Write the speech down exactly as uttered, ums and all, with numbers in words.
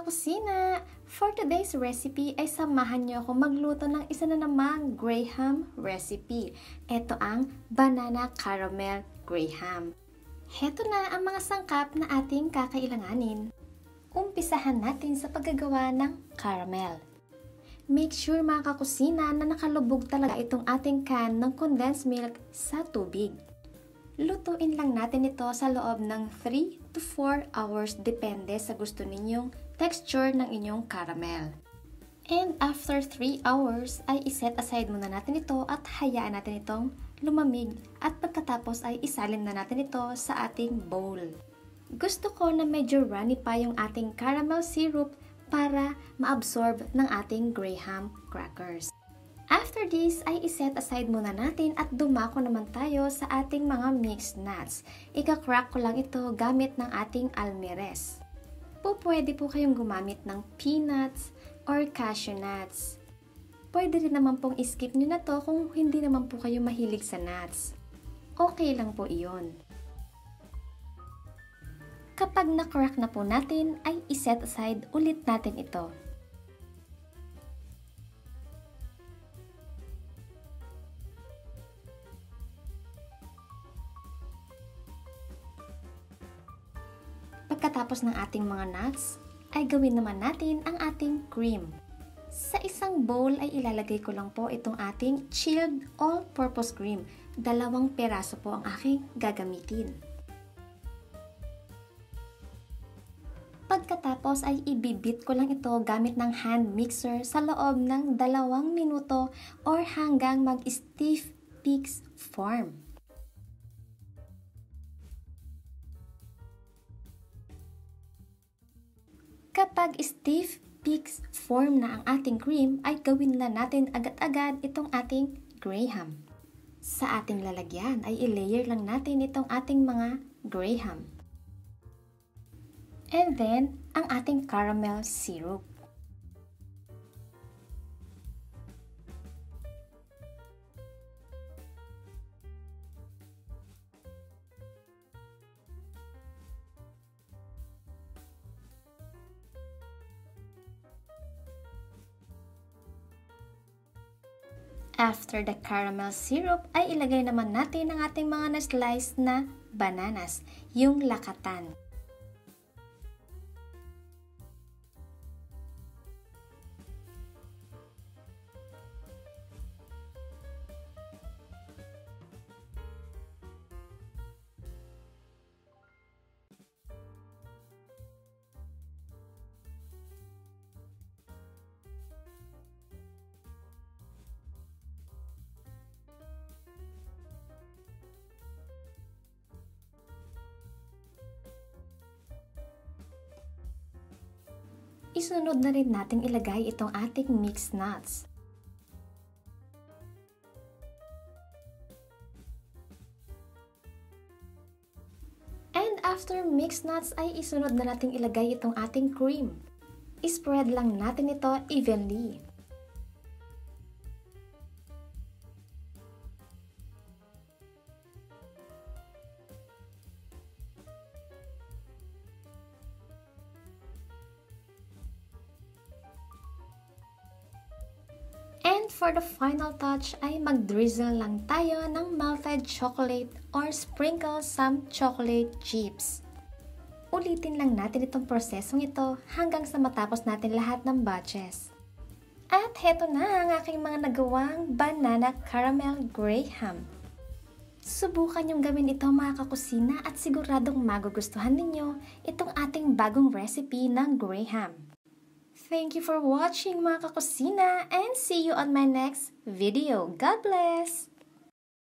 kakusina! For today's recipe ay samahan niyo ako magluto ng isa na namang Graham recipe. Ito ang banana caramel Graham. Heto na ang mga sangkap na ating kakailanganin. Umpisahan natin sa paggagawa ng caramel. Make sure mga kakusina na nakalubog talaga itong ating can ng condensed milk sa tubig. Lutuin lang natin ito sa loob ng three to four hours depende sa gusto ninyong texture ng inyong caramel. And after three hours ay iset aside muna natin ito at hayaan natin itong lumamig at pagkatapos ay isalin na natin ito sa ating bowl. Gusto ko na medyo runny pa yung ating caramel syrup para ma-absorb ng ating Graham crackers. After this ay iset aside muna natin at dumako naman tayo sa ating mga mixed nuts. Ika-crack ko lang ito gamit ng ating almirez. Po pwede po kayong gumamit ng peanuts or cashew nuts. Pwede rin naman pong skip nyo na to kung hindi naman po kayo mahilig sa nuts. Okay lang po iyon. Kapag na-crack na po natin ay iset aside ulit natin ito. Pagkatapos ng ating mga nuts, ay gawin naman natin ang ating cream. Sa isang bowl ay ilalagay ko lang po itong ating chilled all-purpose cream. Dalawang peraso po ang aking gagamitin. Pagkatapos ay ibibit ko lang ito gamit ng hand mixer sa loob ng dalawang minuto or hanggang mag-stiff peaks form. Kapag stiff peaks form na ang ating cream, ay gawin na natin agad-agad itong ating Graham. Sa ating lalagyan ay i-layer lang natin itong ating mga Graham. And then, ang ating caramel syrup. After the caramel syrup, ay ilagay naman natin ang ating mga na-slice na bananas, yung lakatan. Isunod na rin natin ilagay itong ating mixed nuts. And after mixed nuts ay isunod na natin ilagay itong ating cream. I-spread lang natin ito evenly. And for the final touch ay mag-drizzle lang tayo ng melted chocolate or sprinkle some chocolate chips. Ulitin lang natin itong prosesong ito hanggang sa matapos natin lahat ng batches. At heto na ang aking mga nagawang banana caramel Graham. Subukan yung gawin ito mga kakusina at siguradong magugustuhan ninyo itong ating bagong recipe ng Graham. Thank you for watching mga kakusina and see you on my next video. God bless!